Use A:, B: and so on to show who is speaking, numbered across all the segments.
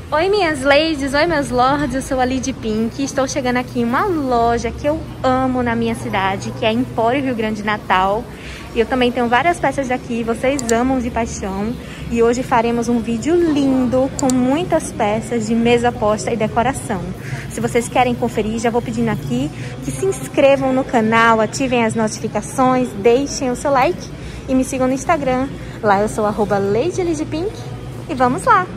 A: Oi minhas ladies, oi meus lords, eu sou a Lady Pink. Estou chegando aqui em uma loja que eu amo na minha cidade, que é Empório Rio Grande Natal. E eu também tenho várias peças daqui, vocês amam de paixão. E hoje faremos um vídeo lindo com muitas peças de mesa posta e decoração. Se vocês querem conferir, já vou pedindo aqui que se inscrevam no canal, ativem as notificações, deixem o seu like e me sigam no Instagram. Lá eu sou @LadyLadyPink e vamos lá!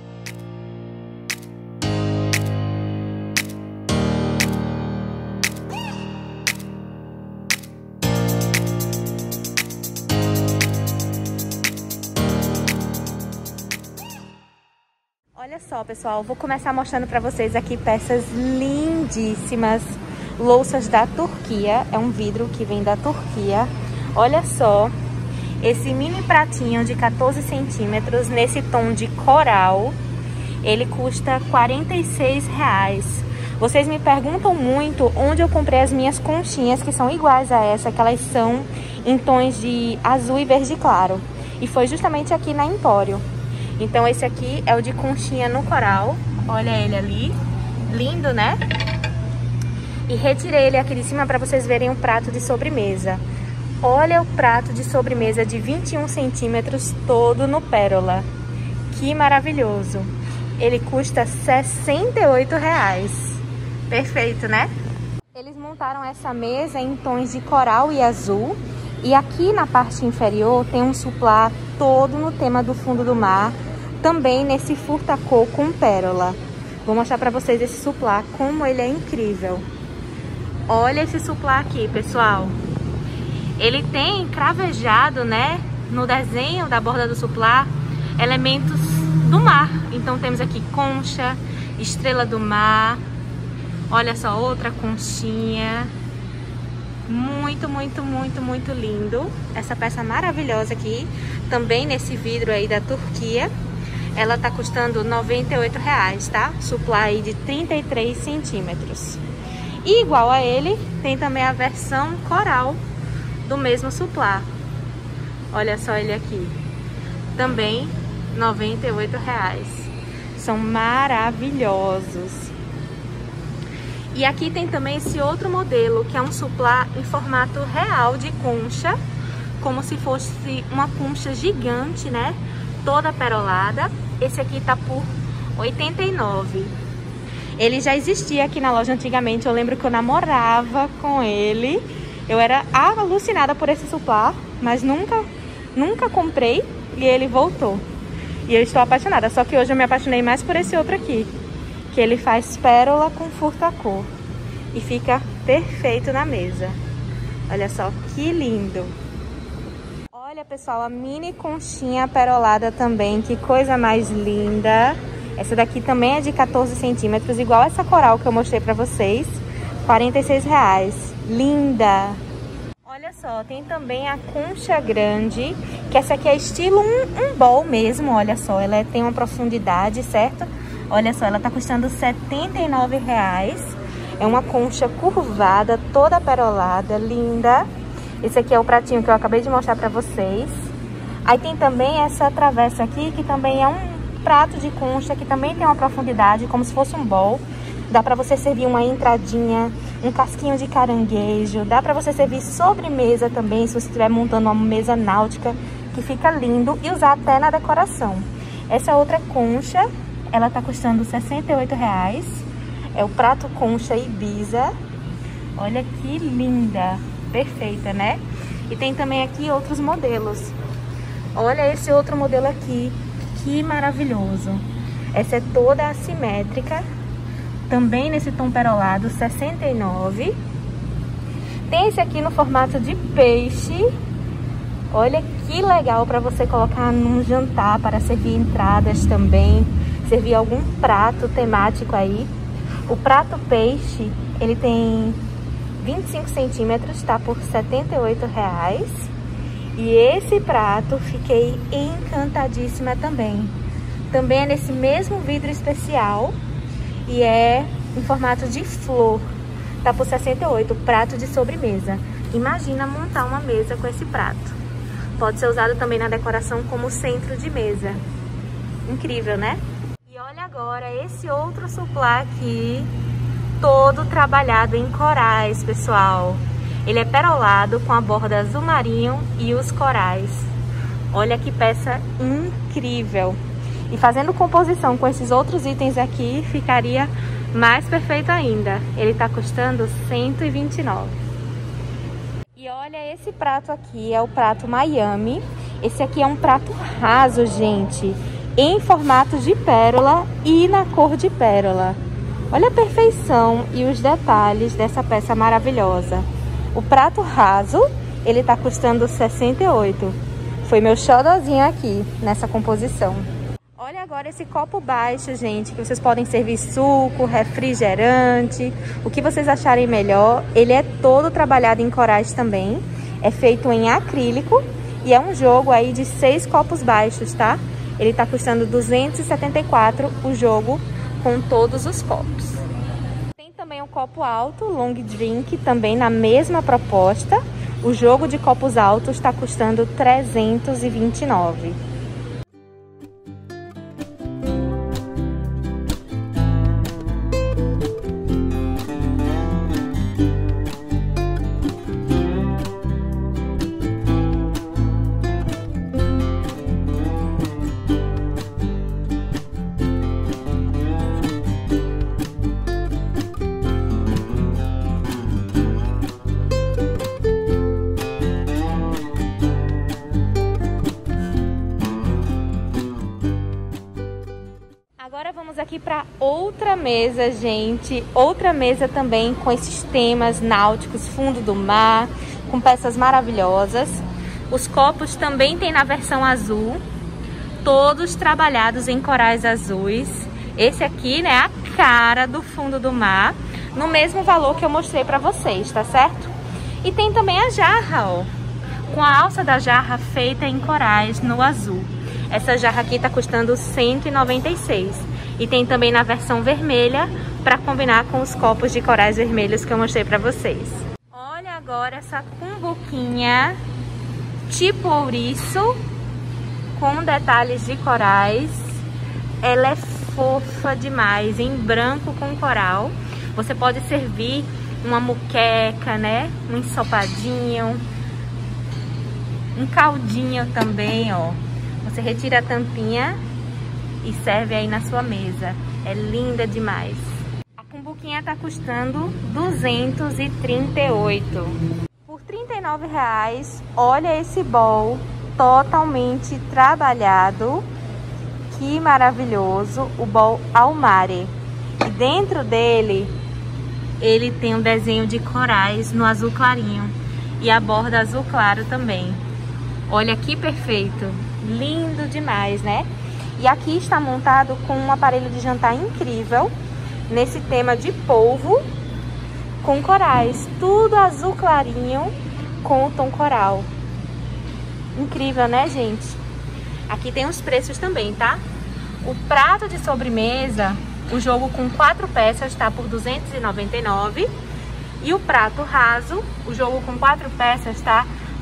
A: Olha só, pessoal, vou começar mostrando pra vocês aqui peças lindíssimas, louças da Turquia, é um vidro que vem da Turquia. Olha só, esse mini pratinho de 14 centímetros, nesse tom de coral, ele custa R$46. Vocês me perguntam muito onde eu comprei as minhas conchinhas, que são iguais a essa, que elas são em tons de azul e verde claro. E foi justamente aqui na Empório. Então esse aqui é o de conchinha no coral, olha ele ali, lindo, né? E retirei ele aqui de cima para vocês verem o prato de sobremesa. Olha o prato de sobremesa de 21 centímetros todo no pérola. Que maravilhoso! Ele custa R$68. Perfeito, né? Eles montaram essa mesa em tons de coral e azul. E aqui na parte inferior tem um suplá todo no tema do fundo do mar. Também nesse furtacô com pérola. Vou mostrar pra vocês esse suplá, como ele é incrível. Olha esse suplá aqui, pessoal. Ele tem cravejado, né, no desenho da borda do suplá, elementos do mar. Então temos aqui concha, estrela do mar. Olha só, outra conchinha. Muito, muito, muito, muito lindo. Essa peça maravilhosa aqui, também nesse vidro aí da Turquia. Ela tá custando R$98, tá? Suplá aí de 33 centímetros. E igual a ele, tem também a versão coral do mesmo suplá. Olha só ele aqui. Também R$98. São maravilhosos. E aqui tem também esse outro modelo, que é um suplá em formato real de concha. Como se fosse uma concha gigante, né? Toda perolada. Esse aqui tá por R$89. Ele já existia aqui na loja antigamente. Eu lembro que eu namorava com ele. Eu era alucinada por esse suplá, mas nunca comprei e ele voltou. E eu estou apaixonada. Só que hoje eu me apaixonei mais por esse outro aqui, que ele faz pérola com furtacô e fica perfeito na mesa. Olha só que lindo. Olha, pessoal, a mini conchinha perolada também, que coisa mais linda. Essa daqui também é de 14 centímetros, igual essa coral que eu mostrei pra vocês. R$46. Linda! Olha só, tem também a concha grande, que essa aqui é estilo um bowl mesmo, olha só. Ela tem uma profundidade, certo? Olha só, ela tá custando R$79. É uma concha curvada, toda perolada, linda. Esse aqui é o pratinho que eu acabei de mostrar pra vocês. Aí tem também essa travessa aqui, que também é um prato de concha, que também tem uma profundidade, como se fosse um bowl. Dá pra você servir uma entradinha, um casquinho de caranguejo. Dá pra você servir sobremesa também, se você estiver montando uma mesa náutica, que fica lindo. E usar até na decoração. Essa outra concha, ela tá custando R$68. É o prato concha Ibiza. Olha que linda! Perfeita, né? E tem também aqui outros modelos. Olha esse outro modelo aqui, que maravilhoso. Essa é toda assimétrica, também nesse tom perolado, R$69. Tem esse aqui no formato de peixe. Olha que legal para você colocar num jantar, para servir entradas também, servir algum prato temático aí. O prato peixe, ele tem 25 centímetros, tá por R$78. E esse prato, fiquei encantadíssima também. Também é nesse mesmo vidro especial e é em formato de flor. Tá por R$68, prato de sobremesa. Imagina montar uma mesa com esse prato. Pode ser usado também na decoração como centro de mesa. Incrível, né? E olha agora esse outro suplá aqui, todo trabalhado em corais, pessoal. Ele é perolado com a borda azul marinho e os corais. Olha que peça incrível. E fazendo composição com esses outros itens aqui, ficaria mais perfeito ainda. Ele tá custando R$129. E olha esse prato aqui, é o prato Miami. Esse aqui é um prato raso, gente, em formato de pérola e na cor de pérola. Olha a perfeição e os detalhes dessa peça maravilhosa. O prato raso, ele tá custando R$68. Foi meu xodozinho aqui nessa composição. Olha agora esse copo baixo, gente, que vocês podem servir suco, refrigerante, o que vocês acharem melhor. Ele é todo trabalhado em corais também, é feito em acrílico e é um jogo aí de 6 copos baixos, tá? Ele tá custando R$274 o jogo com todos os copos. Tem também um copo alto, long drink, também na mesma proposta. O jogo de copos altos está custando R$329. Agora vamos aqui para outra mesa, gente. Outra mesa também com esses temas náuticos, fundo do mar, com peças maravilhosas. Os copos também tem na versão azul, todos trabalhados em corais azuis. Esse aqui, né, a cara do fundo do mar, no mesmo valor que eu mostrei para vocês, tá certo? E tem também a jarra, ó, com a alça da jarra feita em corais no azul. Essa jarra aqui tá custando R$196. E tem também na versão vermelha, para combinar com os copos de corais vermelhos que eu mostrei pra vocês. Olha agora essa cumbuquinha tipo ouriço, com detalhes de corais. Ela é fofa demais, em branco com coral. Você pode servir uma muqueca, né? Um ensopadinho, um caldinho também, ó. Você retira a tampinha e serve aí na sua mesa. É linda demais. A cumbuquinha tá custando R$238. Por R$39, olha esse bowl totalmente trabalhado. Que maravilhoso. O bowl Almare. E dentro dele, ele tem um desenho de corais no azul clarinho. E a borda azul claro também. Olha que perfeito. Lindo demais, né? E aqui está montado com um aparelho de jantar incrível, nesse tema de polvo, com corais. Tudo azul clarinho, com o tom coral. Incrível, né, gente? Aqui tem os preços também, tá? O prato de sobremesa, o jogo com 4 peças, está por R$299. E o prato raso, o jogo com 4 peças, está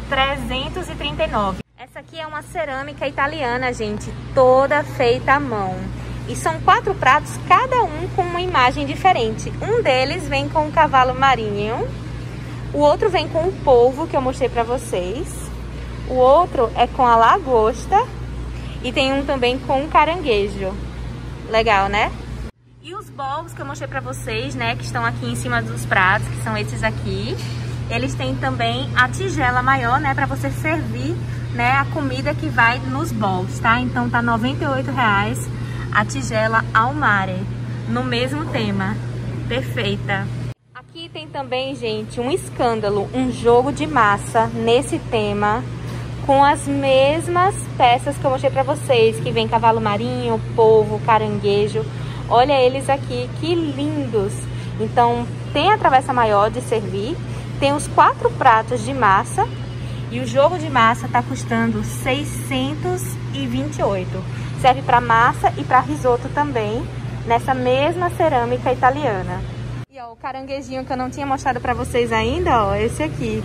A: R$339. Essa aqui é uma cerâmica italiana, gente, toda feita à mão. E são 4 pratos, cada um com uma imagem diferente. Um deles vem com o cavalo marinho, o outro vem com o polvo, que eu mostrei pra vocês. O outro é com a lagosta e tem um também com um caranguejo. Legal, né? E os bowls que eu mostrei pra vocês, né, que estão aqui em cima dos pratos, que são esses aqui. Eles têm também a tigela maior, né, pra você servir, né, a comida que vai nos bowls, tá? Então tá R$98 a tigela Almare, no mesmo tema. Perfeita. Aqui tem também, gente, um escândalo, um jogo de massa nesse tema, com as mesmas peças que eu mostrei pra vocês, que vem cavalo marinho, polvo, caranguejo. Olha eles aqui, que lindos. Então tem a travessa maior de servir, tem os 4 pratos de massa. E o jogo de massa tá custando R$628. Serve para massa e para risoto também, nessa mesma cerâmica italiana. E ó, o caranguejinho que eu não tinha mostrado para vocês ainda, ó, esse aqui.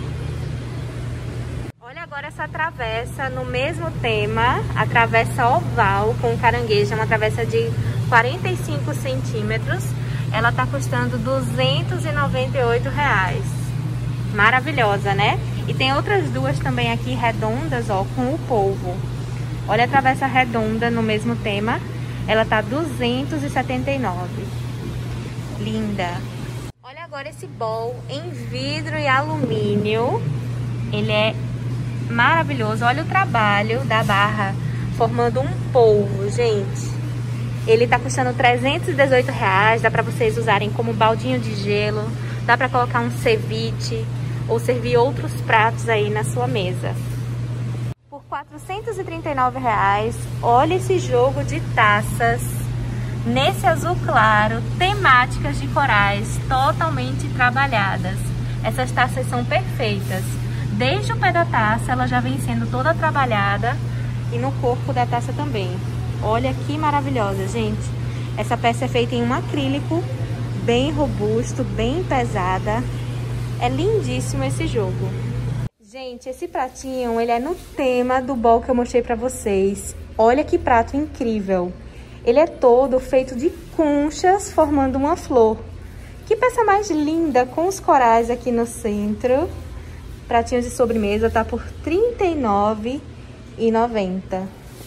A: Olha agora essa travessa no mesmo tema, a travessa oval com caranguejo, é uma travessa de 45 centímetros. Ela tá custando R$ 298. Maravilhosa, né? E tem outras duas também aqui redondas, ó, com o polvo. Olha a travessa redonda no mesmo tema. Ela tá R$ 279. Linda. Olha agora esse bowl em vidro e alumínio. Ele é maravilhoso. Olha o trabalho da barra formando um polvo, gente. Ele tá custando R$ 318. Dá pra vocês usarem como baldinho de gelo. Dá pra colocar um ceviche ou servir outros pratos aí na sua mesa. Por R$ 439, olha esse jogo de taças nesse azul claro, temáticas de corais totalmente trabalhadas. Essas taças são perfeitas. Desde o pé da taça ela já vem sendo toda trabalhada e no corpo da taça também. Olha que maravilhosa, gente. Essa peça é feita em um acrílico bem robusto, bem pesada. É lindíssimo esse jogo. Gente, esse pratinho, ele é no tema do bowl que eu mostrei pra vocês. Olha que prato incrível. Ele é todo feito de conchas formando uma flor. Que peça mais linda, com os corais aqui no centro. Pratinho de sobremesa tá por R$ 39,90.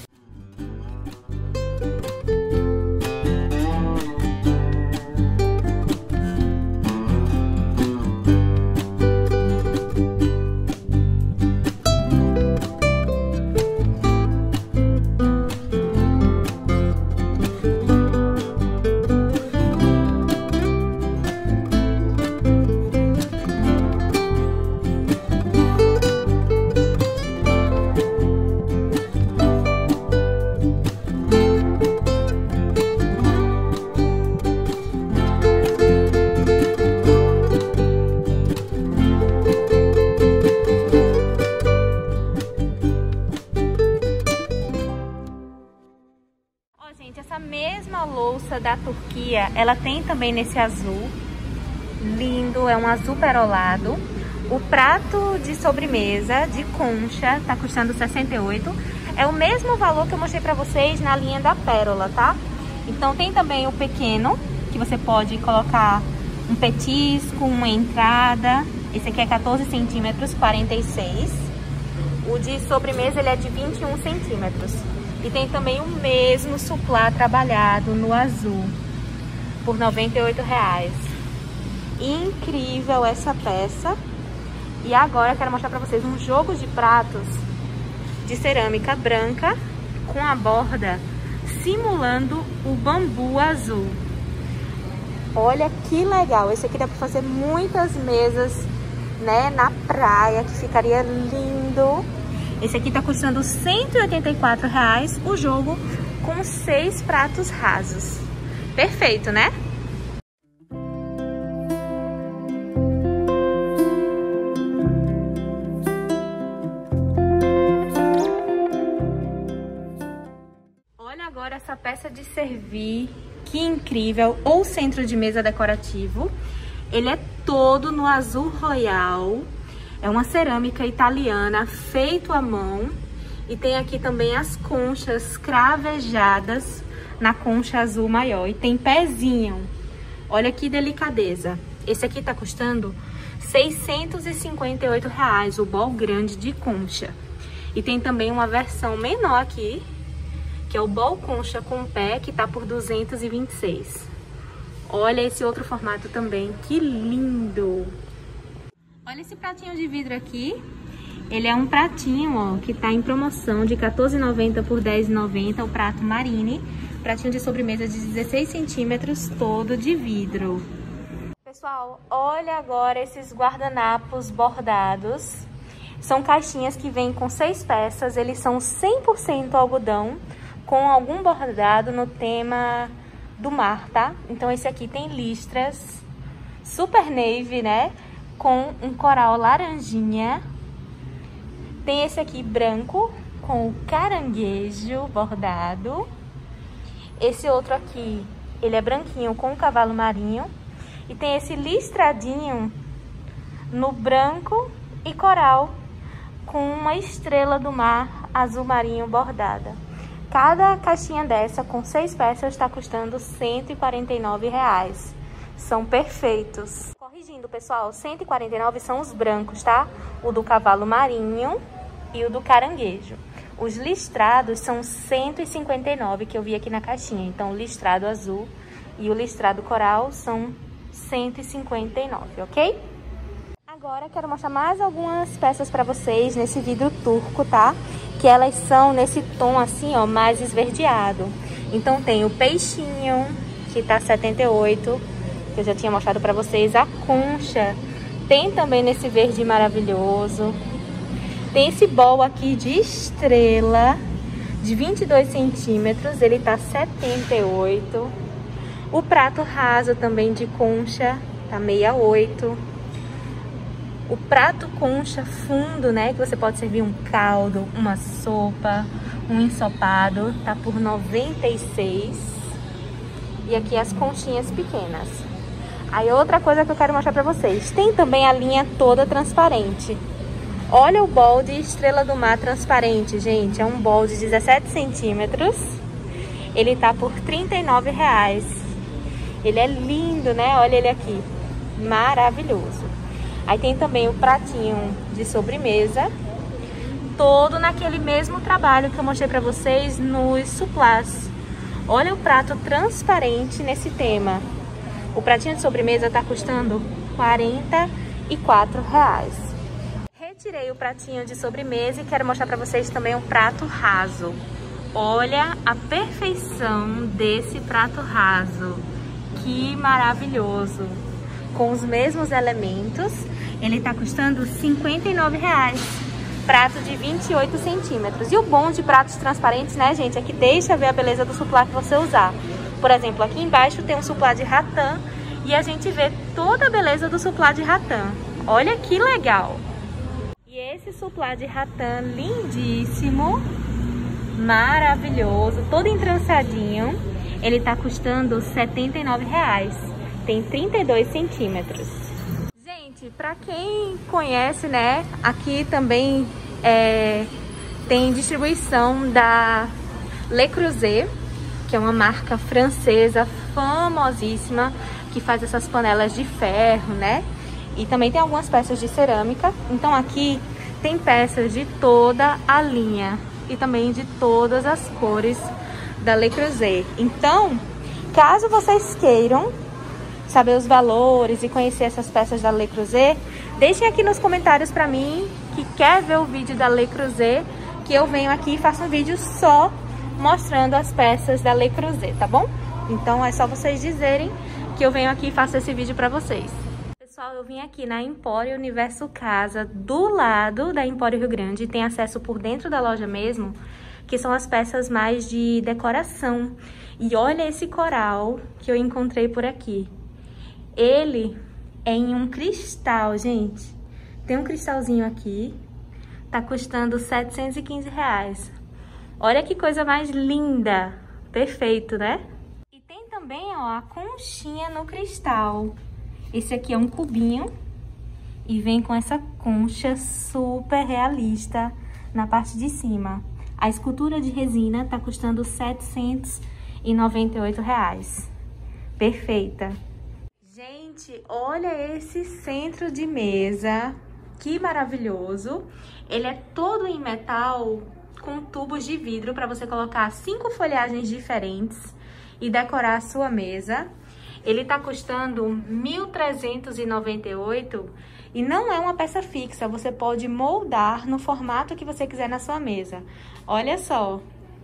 A: Gente, essa mesma louça da Turquia, ela tem também nesse azul lindo, é um azul perolado. O prato de sobremesa de concha tá custando R$ 68. É o mesmo valor que eu mostrei pra vocês na linha da pérola, tá? Então tem também o pequeno, que você pode colocar um petisco, uma entrada. Esse aqui é 14 centímetros, 46. O de sobremesa ele é de 21 centímetros. E tem também o mesmo suplá trabalhado no azul, por R$ 98. Incrível essa peça. E agora eu quero mostrar pra vocês um jogo de pratos de cerâmica branca com a borda simulando o bambu azul. Olha que legal. Esse aqui dá pra fazer muitas mesas, né, na praia, que ficaria lindo. Esse aqui tá custando R$ 184, o jogo com 6 pratos rasos. Perfeito, né? Olha agora essa peça de servir, que incrível, ou centro de mesa decorativo. Ele é todo no azul royal. É uma cerâmica italiana feito à mão. E tem aqui também as conchas cravejadas na concha azul maior. E tem pezinho. Olha que delicadeza. Esse aqui tá custando R$ 658, o bowl grande de concha. E tem também uma versão menor aqui, que é o bowl concha com pé, que tá por R$ 226. Olha esse outro formato também, que lindo! Olha esse pratinho de vidro aqui. Ele é um pratinho, ó, que tá em promoção de R$ 14,90 por R$ 10,90, o prato Marine. Pratinho de sobremesa de 16 centímetros, todo de vidro. Pessoal, olha agora esses guardanapos bordados. São caixinhas que vêm com 6 peças, eles são 100% algodão, com algum bordado no tema do mar, tá? Então esse aqui tem listras, super navy, né? Com um coral laranjinha. Tem esse aqui branco, com o caranguejo bordado. Esse outro aqui, ele é branquinho com o cavalo marinho. E tem esse listradinho no branco e coral, com uma estrela do mar azul marinho bordada. Cada caixinha dessa com 6 peças está custando R$ 149. São perfeitos. Corrigindo, pessoal, 149 são os brancos, tá? O do cavalo marinho e o do caranguejo. Os listrados são 159 que eu vi aqui na caixinha. Então, o listrado azul e o listrado coral são 159, ok? Agora, quero mostrar mais algumas peças pra vocês nesse vidro turco, tá? Que elas são nesse tom assim, ó, mais esverdeado. Então, tem o peixinho, que tá 78, que eu já tinha mostrado pra vocês. A concha tem também nesse verde maravilhoso. Tem esse bowl aqui de estrela, de 22 centímetros, ele tá 78. O prato raso também de concha, tá 68. O prato concha fundo, né, que você pode servir um caldo, uma sopa, um ensopado, tá por 96. E aqui as conchinhas pequenas. Aí outra coisa que eu quero mostrar pra vocês, tem também a linha toda transparente. Olha o bowl de estrela do mar transparente, gente. É um bowl de 17 centímetros. Ele tá por R$ 39. Ele é lindo, né? Olha ele aqui. Maravilhoso. Aí tem também o pratinho de sobremesa. Todo naquele mesmo trabalho que eu mostrei pra vocês nos suplás. Olha o prato transparente nesse tema. O pratinho de sobremesa tá custando R$ 44. Tirei o pratinho de sobremesa e quero mostrar pra vocês também um prato raso. Olha a perfeição desse prato raso. Que maravilhoso. Com os mesmos elementos, ele tá custando R$ 59. Prato de 28 centímetros. E o bom de pratos transparentes, né, gente, é que deixa ver a beleza do suplá que você usar. Por exemplo, aqui embaixo tem um suplá de ratã e a gente vê toda a beleza do suplá de ratã. Olha que legal. E esse suplá de ratã lindíssimo, maravilhoso, todo entrançadinho, ele tá custando R$ 79. Tem 32 centímetros. Gente, pra quem conhece, né, aqui também tem distribuição da Le Creuset, que é uma marca francesa famosíssima, que faz essas panelas de ferro, né? E também tem algumas peças de cerâmica. Então aqui tem peças de toda a linha e também de todas as cores da Le Creuset. Então, caso vocês queiram saber os valores e conhecer essas peças da Le Creuset, deixem aqui nos comentários pra mim que quer ver o vídeo da Le Creuset, que eu venho aqui e faço um vídeo só mostrando as peças da Le Creuset, tá bom? Então é só vocês dizerem que eu venho aqui e faço esse vídeo pra vocês. Pessoal, eu vim aqui na Empório Universo Casa, do lado da Empório Rio Grande, tem acesso por dentro da loja mesmo, que são as peças mais de decoração. E olha esse coral que eu encontrei por aqui. Ele é em um cristal, gente. Tem um cristalzinho aqui, tá custando R$ 715. Olha que coisa mais linda, perfeito, né? E tem também, ó, a conchinha no cristal. Esse aqui é um cubinho e vem com essa concha super realista na parte de cima. A escultura de resina tá custando R$ 798. Perfeita. Gente, olha esse centro de mesa, que maravilhoso. Ele é todo em metal com tubos de vidro para você colocar 5 folhagens diferentes e decorar a sua mesa. Ele tá custando R$ 1.398 e não é uma peça fixa, você pode moldar no formato que você quiser na sua mesa. Olha só,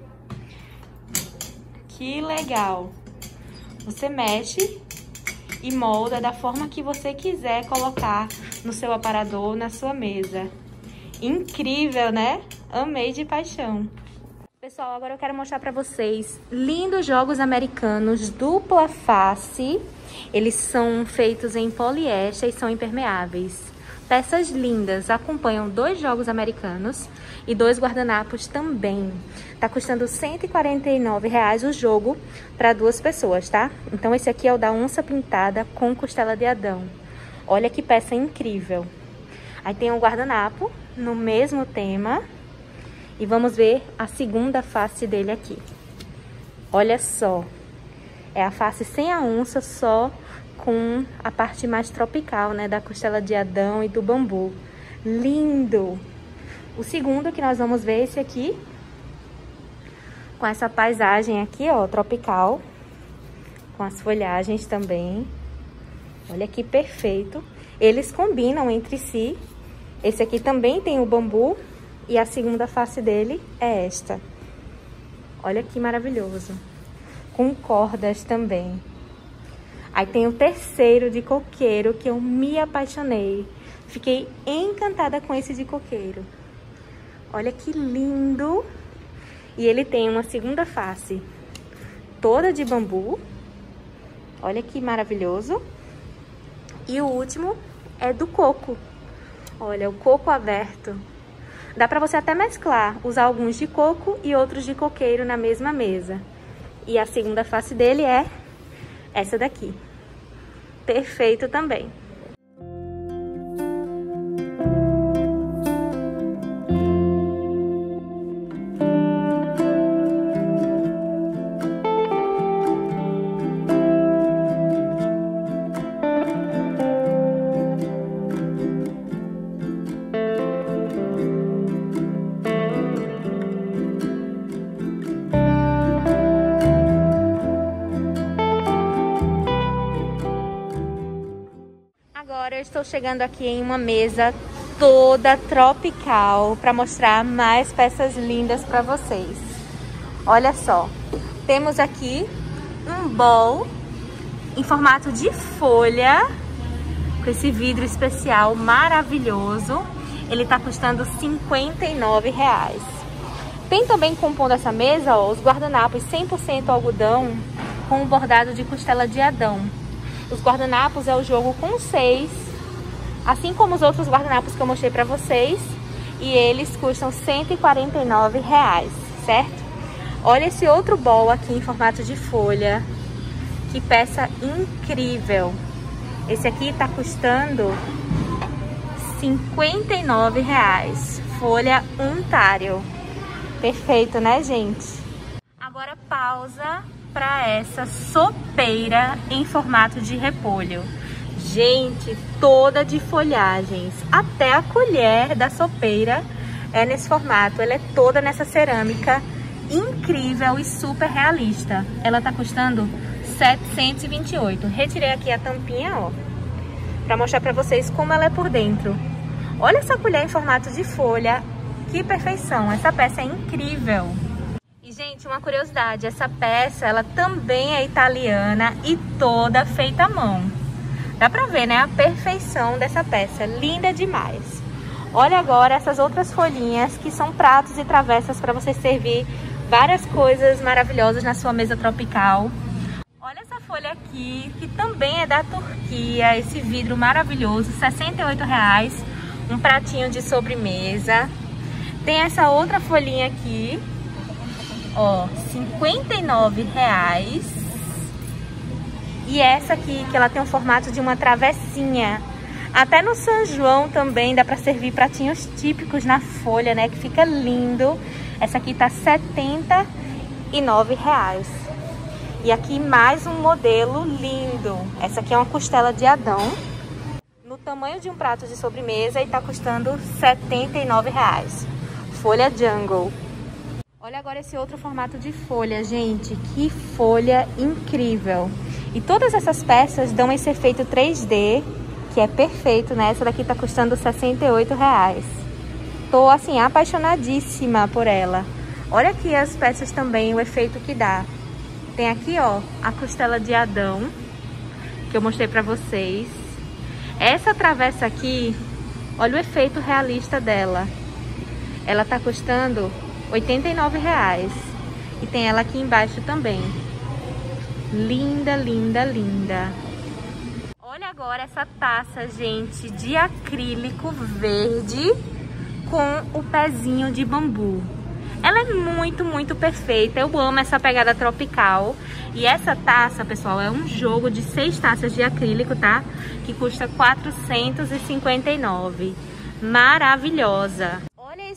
A: que legal! Você mexe e molda da forma que você quiser colocar no seu aparador, na sua mesa. Incrível, né? Amei de paixão. Pessoal, agora eu quero mostrar pra vocês lindos jogos americanos dupla face. Eles são feitos em poliéster e são impermeáveis. Peças lindas, acompanham 2 jogos americanos e 2 guardanapos também. Tá custando R$ 149 o jogo para 2 pessoas, tá? Então esse aqui é o da onça pintada com costela de Adão. Olha que peça incrível. Aí tem um guardanapo no mesmo tema. E vamos ver a segunda face dele aqui. Olha só. É a face sem a onça, só com a parte mais tropical, né? Da costela de Adão e do bambu. Lindo! O segundo que nós vamos ver é esse aqui. Com essa paisagem aqui, ó, tropical. Com as folhagens também. Olha que perfeito. Eles combinam entre si. Esse aqui também tem o bambu. E a segunda face dele é esta. Olha que maravilhoso. Com cordas também. Aí tem o terceiro de coqueiro, que eu me apaixonei. Fiquei encantada com esse de coqueiro. Olha que lindo. E ele tem uma segunda face toda de bambu. Olha que maravilhoso. E o último é do coco. Olha, o coco aberto. Dá pra você até mesclar, usar alguns de coco e outros de coqueiro na mesma mesa. E a segunda face dele é essa daqui. Perfeito também. Agora eu estou chegando aqui em uma mesa toda tropical para mostrar mais peças lindas para vocês. Olha só, temos aqui um bowl em formato de folha, com esse vidro especial maravilhoso. Ele tá custando R$59. Tem também compondo essa mesa, ó, os guardanapos 100% algodão com o bordado de costela de Adão. Os guardanapos é o jogo com 6, assim como os outros guardanapos que eu mostrei pra vocês. E eles custam R$149, certo? Olha esse outro bowl aqui em formato de folha. Que peça incrível. Esse aqui tá custando R$59. Folha untário. Perfeito, né, gente? Agora pausa para essa sopeira em formato de repolho. Gente, toda de folhagens. Até a colher da sopeira é nesse formato. Ela é toda nessa cerâmica incrível e super realista. Ela tá custando R$728. Retirei aqui a tampinha, ó, para mostrar para vocês como ela é por dentro. Olha essa colher em formato de folha. Que perfeição. Essa peça é incrível. E, gente, uma curiosidade, essa peça, ela também é italiana e toda feita à mão. Dá pra ver, né, a perfeição dessa peça, linda demais. Olha agora essas outras folhinhas, que são pratos e travessas para você servir várias coisas maravilhosas na sua mesa tropical. Olha essa folha aqui, que também é da Turquia, esse vidro maravilhoso, R$68, um pratinho de sobremesa. Tem essa outra folhinha aqui, ó, R$59. E essa aqui, que ela tem o formato de uma travessinha. Até no São João também dá pra servir pratinhos típicos na folha, né? Que fica lindo. Essa aqui tá R$79. E aqui mais um modelo lindo. Essa aqui é uma costela de Adão, no tamanho de um prato de sobremesa, e tá custando R$79. Folha Jungle. Olha agora esse outro formato de folha, gente. Que folha incrível. E todas essas peças dão esse efeito 3D, que é perfeito, né? Essa daqui tá custando R$68. Tô, assim, apaixonadíssima por ela. Olha aqui as peças também, o efeito que dá. Tem aqui, ó, a costela de Adão, que eu mostrei pra vocês. Essa travessa aqui, olha o efeito realista dela. Ela tá custando R$89. E tem ela aqui embaixo também. Linda, linda, linda. Olha agora essa taça, gente, de acrílico verde com o pezinho de bambu. Ela é muito, muito perfeita. Eu amo essa pegada tropical. E essa taça, pessoal, é um jogo de 6 taças de acrílico, tá? Que custa R$459. Maravilhosa. Olha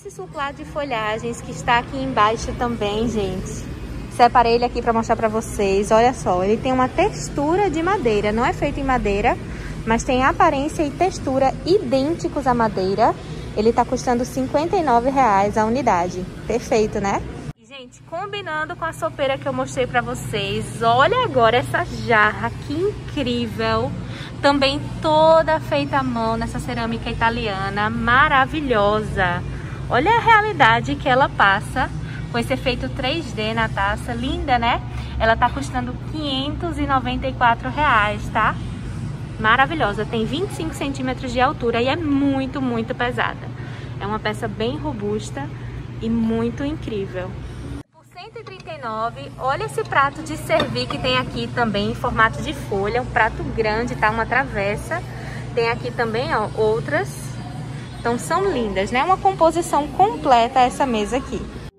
A: esse suplá de folhagens que está aqui embaixo também, gente. Separei ele aqui para mostrar para vocês. Olha só, ele tem uma textura de madeira. Não é feito em madeira, mas tem aparência e textura idênticos à madeira. Ele tá custando R$ 59,00 a unidade. Perfeito, né? E, gente, combinando com a sopeira que eu mostrei para vocês, olha agora essa jarra, que incrível. Também toda feita à mão nessa cerâmica italiana, maravilhosa. Olha a realidade que ela passa com esse efeito 3D na taça, linda, né? Ela tá custando R$ 594,00, tá? Maravilhosa, tem 25 centímetros de altura e é muito, muito pesada. É uma peça bem robusta e muito incrível. Por R$ 139,00, olha esse prato de servir que tem aqui também em formato de folha, um prato grande, tá? Uma travessa. Tem aqui também, ó, outras. Então são lindas, né? Uma composição completa essa mesa aqui.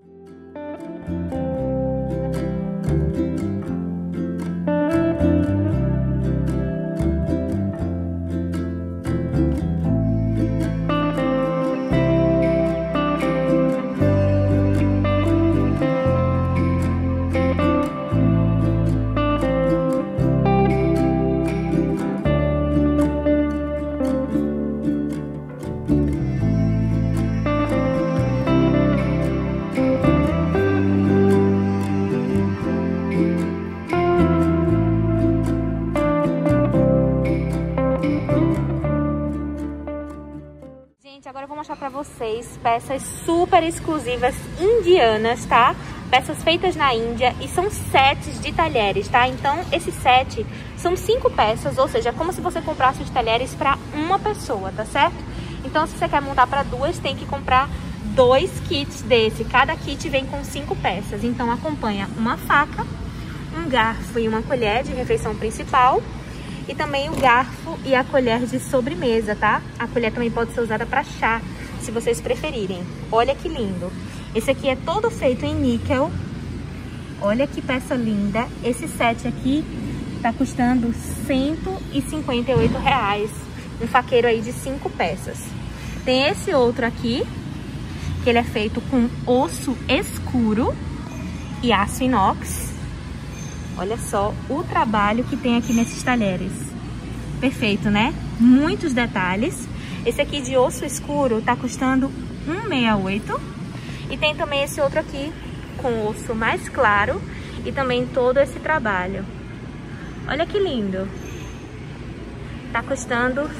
A: Agora eu vou mostrar pra vocês peças super exclusivas indianas, tá? Peças feitas na Índia e são sets de talheres, tá? Então esse set são 5 peças, ou seja, é como se você comprasse os talheres pra uma pessoa, tá certo? Então se você quer montar pra 2, tem que comprar 2 kits desse. Cada kit vem com 5 peças, então acompanha uma faca, um garfo e uma colher de refeição principal. E também o garfo e a colher de sobremesa, tá? A colher também pode ser usada para chá, se vocês preferirem. Olha que lindo. Esse aqui é todo feito em níquel. Olha que peça linda. Esse set aqui tá custando R$ 158,00. Um faqueiro aí de 5 peças. Tem esse outro aqui, que ele é feito com osso escuro e aço inox. Olha só o trabalho que tem aqui nesses talheres. Perfeito, né? Muitos detalhes. Esse aqui de osso escuro tá custando R$ 168. E tem também esse outro aqui com osso mais claro e também todo esse trabalho. Olha que lindo. Tá custando R$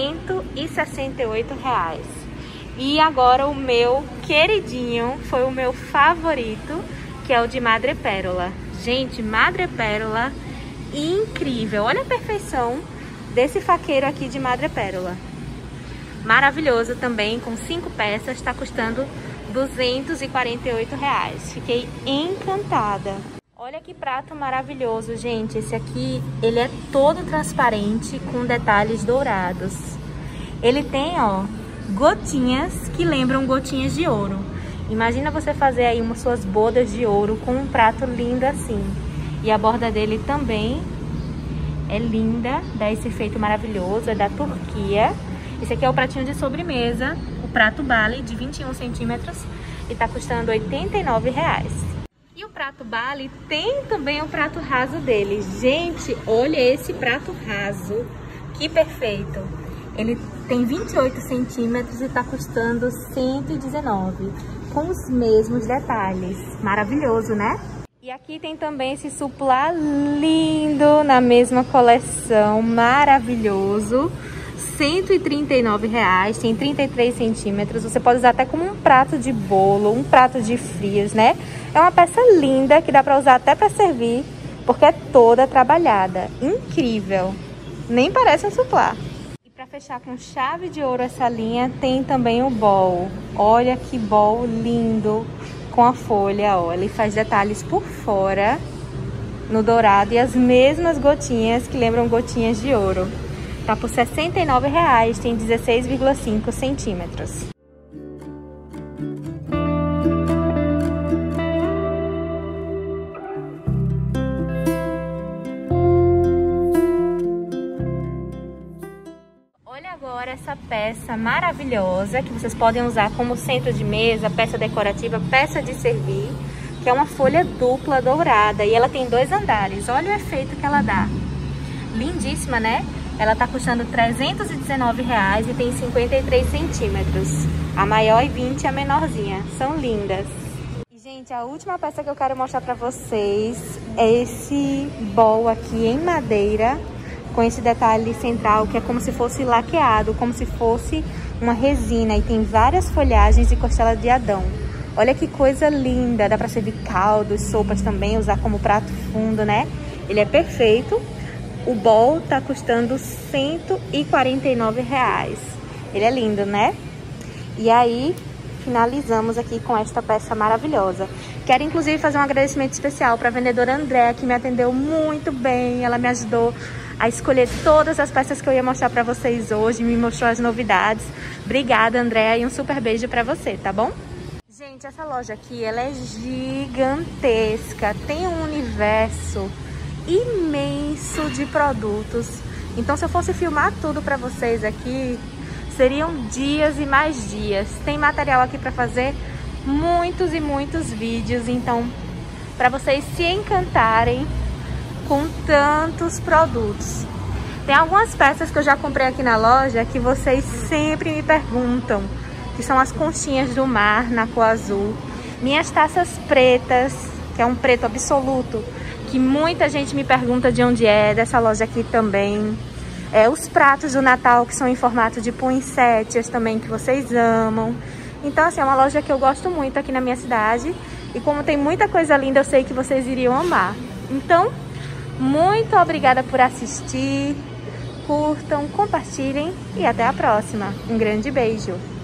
A: 168,00. E agora o meu queridinho, foi o meu favorito, que é o de madrepérola. Gente, madrepérola incrível. Olha a perfeição desse faqueiro aqui de madrepérola. Maravilhoso também, com 5 peças, está custando R$ 248,00. Fiquei encantada. Olha que prato maravilhoso, gente. Esse aqui, ele é todo transparente com detalhes dourados. Ele tem, ó, gotinhas que lembram gotinhas de ouro. Imagina você fazer aí umas suas bodas de ouro com um prato lindo assim. E a borda dele também é linda, dá esse efeito maravilhoso, é da Turquia. Esse aqui é o pratinho de sobremesa, o prato Bali de 21 centímetros e tá custando R$ 89,00. E o prato Bali tem também o prato raso dele. Gente, olha esse prato raso, que perfeito. Ele tem 28 centímetros e tá custando R$ 119,00. Com os mesmos detalhes. Maravilhoso, né? E aqui tem também esse suplá lindo na mesma coleção. Maravilhoso. R$ 139,00. Tem 33 centímetros. Você pode usar até como um prato de bolo, um prato de frios, né? É uma peça linda que dá pra usar até pra servir, porque é toda trabalhada. Incrível. Nem parece um suplá. Para fechar com chave de ouro essa linha, tem também o bowl. Olha que bowl lindo com a folha, ó. Ele faz detalhes por fora no dourado e as mesmas gotinhas que lembram gotinhas de ouro. Tá por R$ 69,00, tem 16,5 centímetros. Olha agora essa peça maravilhosa que vocês podem usar como centro de mesa, peça decorativa, peça de servir, que é uma folha dupla dourada e ela tem 2 andares. Olha o efeito que ela dá. Lindíssima, né? Ela tá custando R$319 e tem 53 centímetros. A maior e 20 e a menorzinha. São lindas. E, gente, a última peça que eu quero mostrar pra vocês é esse bowl aqui em madeira, com esse detalhe central que é como se fosse laqueado, como se fosse uma resina. E tem várias folhagens e costela de Adão. Olha que coisa linda, dá pra servir caldos, sopas também, usar como prato fundo, né? Ele é perfeito. O bowl tá custando R$149. Ele é lindo, né? E aí, finalizamos aqui com esta peça maravilhosa. Quero inclusive fazer um agradecimento especial para a vendedora Andréa, que me atendeu muito bem. Ela me ajudou a escolher todas as peças que eu ia mostrar para vocês hoje, me mostrou as novidades. Obrigada, Andréa, e um super beijo para você, tá bom? Gente, essa loja aqui, ela é gigantesca, tem um universo imenso de produtos. Então, se eu fosse filmar tudo para vocês aqui, seriam dias e mais dias. Tem material aqui para fazer muitos e muitos vídeos, então, para vocês se encantarem com tantos produtos. Tem algumas peças que eu já comprei aqui na loja que vocês sempre me perguntam, que são as conchinhas do mar na cor azul, minhas taças pretas, que é um preto absoluto, que muita gente me pergunta de onde é, dessa loja aqui também. Os pratos do Natal, que são em formato de poinsettias também, que vocês amam. Então, assim, é uma loja que eu gosto muito aqui na minha cidade. E como tem muita coisa linda, eu sei que vocês iriam amar. Então, muito obrigada por assistir. Curtam, compartilhem e até a próxima. Um grande beijo!